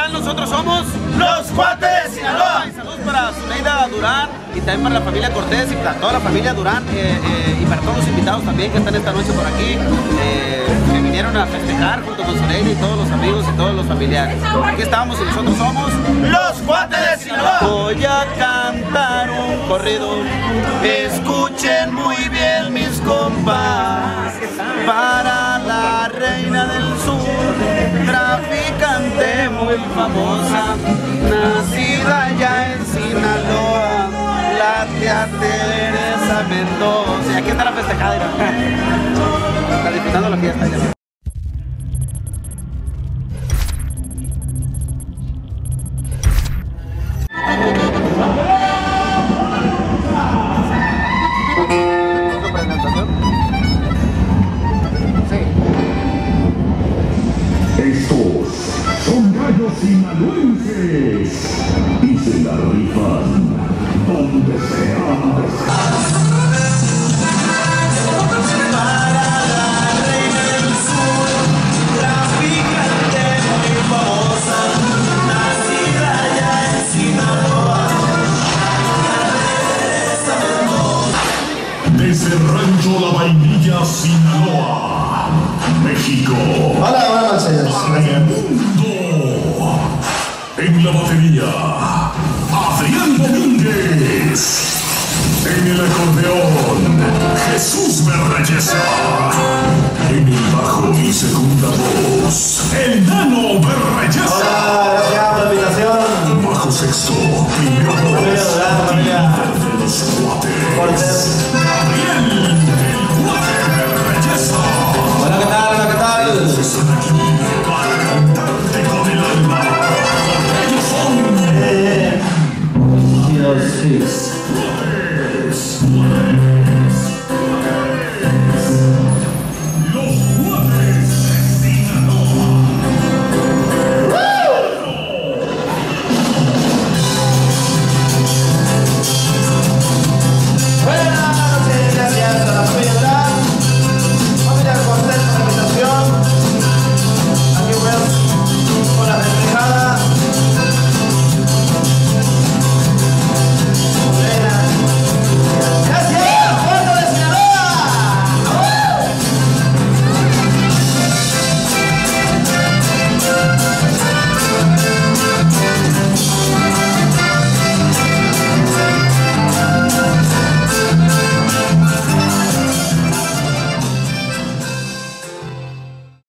tal? Nosotros somos Los Cuates de Sinaloa. Y saludos para Zuleida Durán y también para la familia Cortés y para toda la familia Durán y para todos los invitados también que están esta noche por aquí, que vinieron a festejar junto con Zuleida y todos los amigos y todos los familiares. Aquí estamos y nosotros somos Los Cuates de Sinaloa. Voy a cantar un corrido, escuchen muy bien mis compas, para la reina del sur, traficante muy famosa, nacida allá en Sinaloa, la tía Teresa Mendoza. Y aquí está la festejada, está disfrutando la fiesta ya. Estos son gallos sinaloenses y se la rifan donde sea. Para la reina del sur, traficante muy famosa, nacida allá en Sinaloa, Desde Rancho La Vainilla, Sinaloa, México. Hola, buenas noches. Para el mundo. En la batería, Adrián Domínguez. En el acordeón, Jesús Berreyesa. En el bajo y segunda voz, el Nano Berreyesa. Hola, gracias por la invitación. Bajo sexto, primera voz, líder de los Cuates. Gabriel, el Cuate Berreyesa. Hola, ¿qué tal? Hola, ¿qué tal? Están aquí para cantarte con el alma. Porque ellos son Dios, sí.